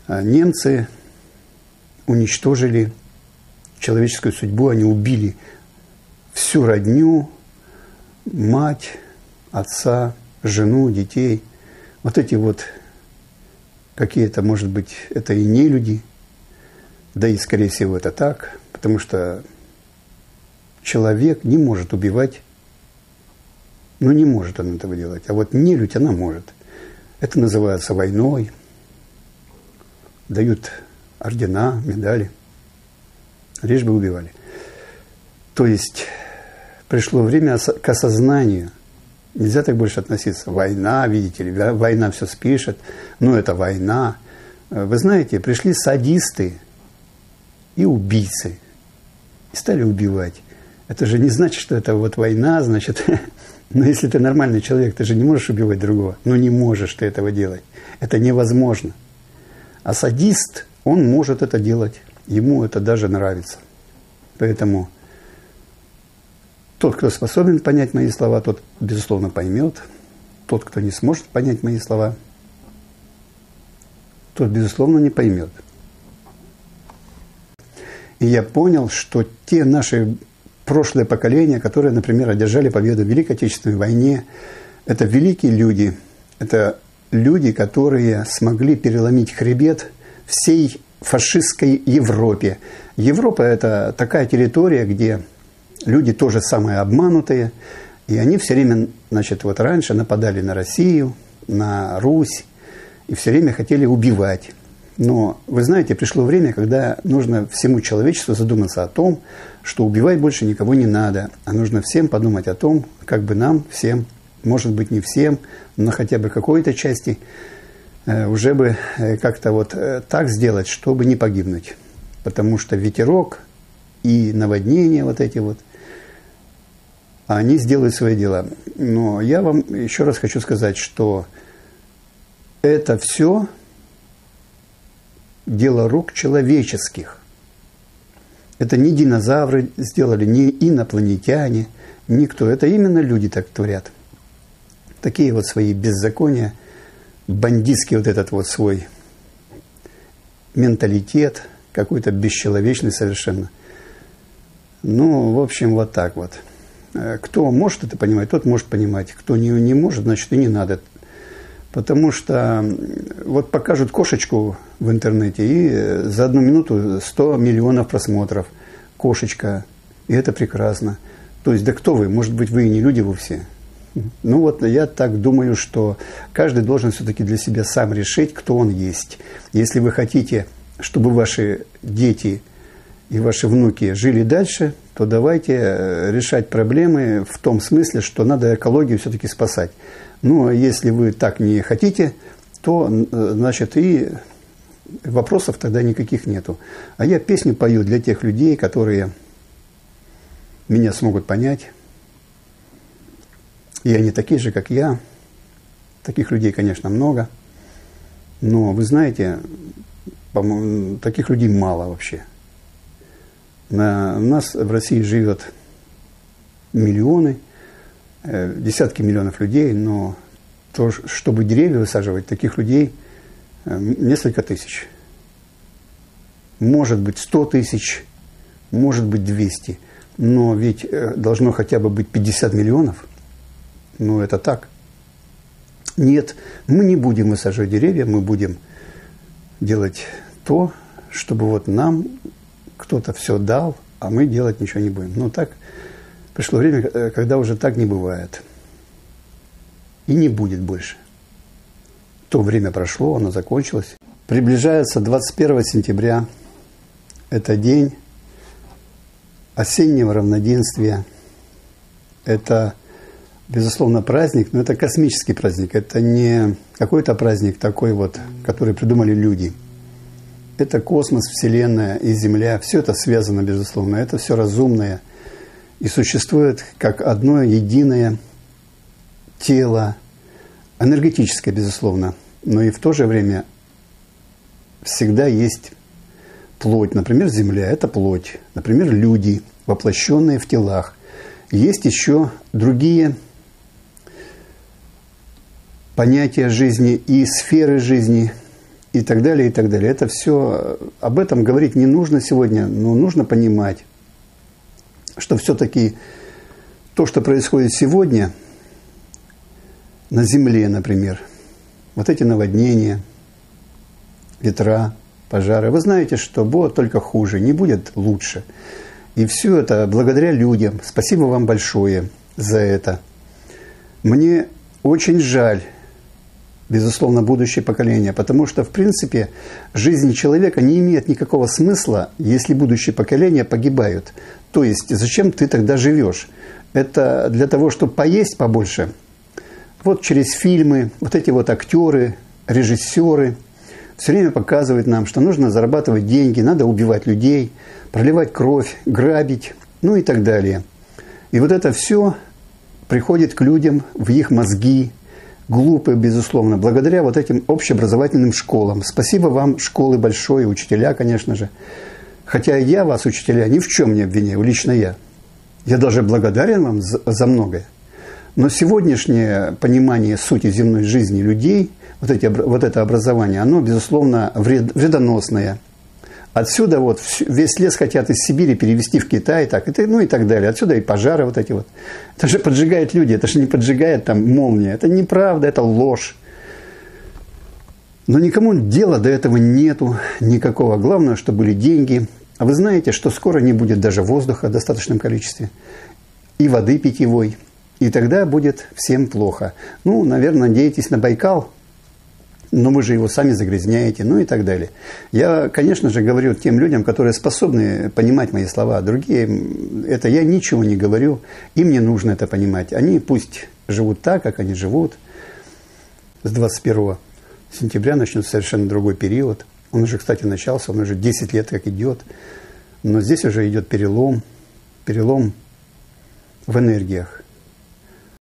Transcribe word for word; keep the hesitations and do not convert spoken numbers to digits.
немцы уничтожили человеческую судьбу, они убили всю родню, мать, отца, жену, детей. Вот эти вот какие-то, может быть, это и не люди, да и, скорее всего, это так, потому что человек не может убивать, ну, не может он этого делать, а вот нелюдь она может. Это называется войной, дают ордена, медали, лишь бы убивали. То есть пришло время к осознанию. Нельзя так больше относиться. Война, видите ли, война все спишет, ну это война. Вы знаете, пришли садисты и убийцы и стали убивать. Это же не значит, что это вот война, значит, но если ты нормальный человек, ты же не можешь убивать другого. Ну не можешь ты этого делать. Это невозможно. А садист, он может это делать. Ему это даже нравится. Поэтому тот, кто способен понять мои слова, тот, безусловно, поймет. Тот, кто не сможет понять мои слова, тот, безусловно, не поймет. И я понял, что те наши прошлые поколения, которые, например, одержали победу в Великой Отечественной войне, это великие люди, это люди, которые смогли переломить хребет всей фашистской Европе. Европа – это такая территория, где люди тоже самые обманутые, и они все время, значит, вот раньше нападали на Россию, на Русь, и все время хотели убивать. Но, вы знаете, пришло время, когда нужно всему человечеству задуматься о том, что убивать больше никого не надо, а нужно всем подумать о том, как бы нам всем, может быть, не всем, но хотя бы какой-то части, уже бы как-то вот так сделать, чтобы не погибнуть. Потому что ветерок и наводнения вот эти вот, они сделают свои дела. Но я вам еще раз хочу сказать, что это все дело рук человеческих. Это не динозавры сделали, не инопланетяне, никто. Это именно люди так творят. Такие вот свои беззакония, бандитский вот этот вот свой менталитет, какой-то бесчеловечный совершенно. Ну, в общем, вот так вот. Кто может это понимать, тот может понимать. Кто не, не может, значит, и не надо. Потому что вот покажут кошечку в интернете, и за одну минуту сто миллионов просмотров. Кошечка. И это прекрасно. То есть, да кто вы? Может быть, вы и не люди вовсе. Ну вот я так думаю, что каждый должен все-таки для себя сам решить, кто он есть. Если вы хотите, чтобы ваши дети и ваши внуки жили дальше, то давайте решать проблемы в том смысле, что надо экологию все-таки спасать. Ну, а если вы так не хотите, то, значит, и вопросов тогда никаких нету. А я песню пою для тех людей, которые меня смогут понять. И они такие же, как я. Таких людей, конечно, много. Но, вы знаете, по-моему, таких людей мало вообще. На, у нас в России живет миллионы, э, десятки миллионов людей, но то, чтобы деревья высаживать, таких людей э, несколько тысяч. Может быть, сто тысяч, может быть, двести. Но ведь э, должно хотя бы быть пятьдесят миллионов. Ну, это так. Нет, мы не будем высаживать деревья, мы будем делать то, чтобы вот нам кто-то все дал, а мы делать ничего не будем. Ну, так пришло время, когда уже так не бывает. И не будет больше. То время прошло, оно закончилось. Приближается двадцать первое сентября. Это день осеннего равноденствия. Это, безусловно, праздник, но это космический праздник. Это не какой-то праздник такой вот, который придумали люди. Это космос, Вселенная и Земля. Все это связано, безусловно. Это все разумное. И существует как одно единое тело, энергетическое, безусловно. Но и в то же время всегда есть плоть. Например, Земля – это плоть. Например, люди, воплощенные в телах. Есть еще другие понятия жизни и сферы жизни. и так далее, и так далее. Это все, об этом говорить не нужно сегодня, но нужно понимать, что все-таки то, что происходит сегодня на Земле, например, вот эти наводнения, ветра, пожары, вы знаете, что будет только хуже, не будет лучше. И все это благодаря людям. Спасибо вам большое за это. Мне очень жаль, безусловно, будущее поколение, потому что, в принципе, жизнь человека не имеет никакого смысла, если будущие поколения погибают. То есть, зачем ты тогда живешь? Это для того, чтобы поесть побольше. Вот через фильмы, вот эти вот актеры, режиссеры все время показывают нам, что нужно зарабатывать деньги, надо убивать людей, проливать кровь, грабить, ну и так далее. И вот это все приходит к людям в их мозги, глупые, безусловно, благодаря вот этим общеобразовательным школам. Спасибо вам, школы большое, учителя, конечно же. Хотя я вас, учителя, ни в чем не обвиняю, лично я. Я даже благодарен вам за, за многое. Но сегодняшнее понимание сути земной жизни людей, вот, эти, вот это образование, оно, безусловно, вред, вредоносное. Отсюда вот весь лес хотят из Сибири перевести в Китай, так, и, ну и так далее. Отсюда и пожары вот эти вот. Это же поджигает люди, это же не поджигает там молния. Это неправда, это ложь. Но никому дела до этого нету никакого. Главное, что были деньги. А вы знаете, что скоро не будет даже воздуха в достаточном количестве. И воды питьевой. И тогда будет всем плохо. Ну, наверное, надеетесь на Байкал. Но вы же его сами загрязняете, ну и так далее. Я, конечно же, говорю тем людям, которые способны понимать мои слова. Другие, это я ничего не говорю, им не нужно это понимать. Они пусть живут так, как они живут. С двадцать первого сентября начнется совершенно другой период. Он уже, кстати, начался, он уже десять лет как идет. Но здесь уже идет перелом, перелом в энергиях.